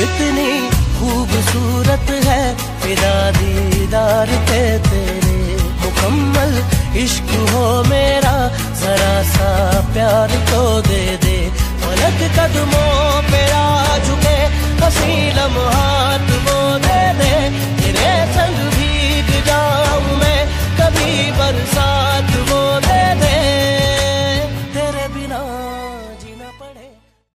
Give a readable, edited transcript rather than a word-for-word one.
कितनी खूबसूरत है फिदा दीदार पे तेरे। मुकम्मल इश्क हो मेरा, जरा सा प्यार तो दे दे। पलक कदमों पे आ झुके, हसी लम्हात वो दे दे।